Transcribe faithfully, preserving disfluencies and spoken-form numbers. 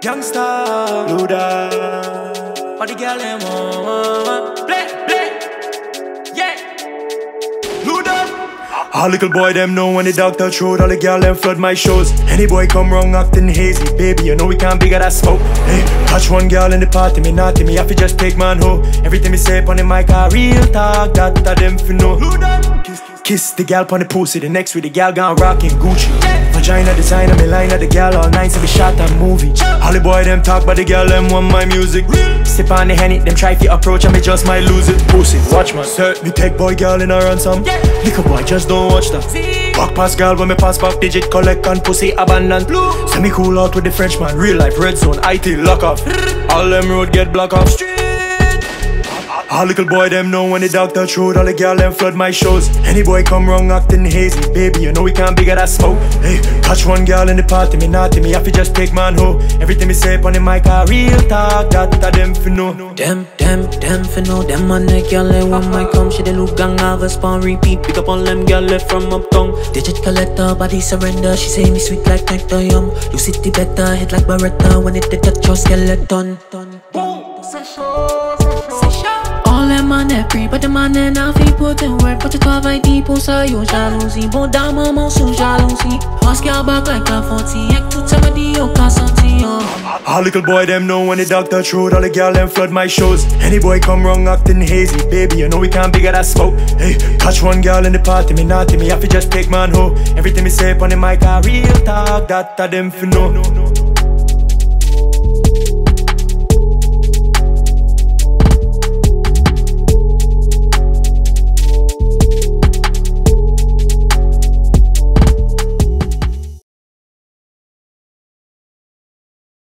Gangsta, LUJA. All the girl them want play, play, yeah. LUJA. All little boy them know when the doctor throat. All the girl them flood my shows. Any boy come wrong acting hazy, baby, you know we can't bigger that smoke. Hey, catch one girl in the party, me naughty, me have to just take man ho. Everything me say on the mic, I real talk, that that them for know. Kiss the gal pon the pussy, the next with the gal gone rockin' Gucci. Vagina designer, me line at the gal all night, so we shot a movie. All the boy them talk, but the gal them want my music. Sip on the Henny, them try to approach and me just might lose it. Pussy, watch man, sir, me take boy gal in a ransom. Liquor boy, just don't watch that. Back pass gal when me pass back digit, collect and pussy abandoned. So me cool out with the Frenchman, real life red zone, I T lock off. All them road get block off. All little boy them know when the doctor throat. All the girl them flood my shows. Any boy come wrong acting hazy, baby, you know we can't bigger that smoke. Hey, catch one girl in the party, me naughty, me have to just take man ho. Everything me say on the mic, I real talk, that that them for know. Them, them, them for know. Them on the girl they want my come. She the look gang have a spawn repeat. Pick up on them girl left from uptown. Digit collector, body surrender. She say me sweet like nectar yum. Lucidity better, hit like Beretta when it they touch your skeleton. All them man est pris, but the man est n'a fait pour te work. But tu travailles dit pour ça, yo jalousie. Bon dame, maman sous jalousie. Parce qu'il y a back like a forty. Ek tout ça me dit yo qu'à sortir. All little boy them know when the doctor throat. All the girl them flood my shows. Any boy come wrong acting hazy, baby, you know we can't bigger that smoke. Hey, catch one girl in the party, me naughty, me have to just take man ho. Everything me say on the mic, I real talk, that that them for know.